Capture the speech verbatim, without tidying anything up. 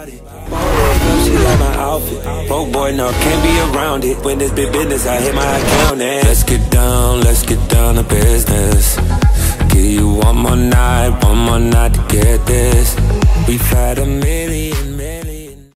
it. She like my outfit. Broke boy, no, can't be around it. When it's big business, I hit my account and let's get down, let's get down to business. Give you one more night, one more night to get this. We've had a minute.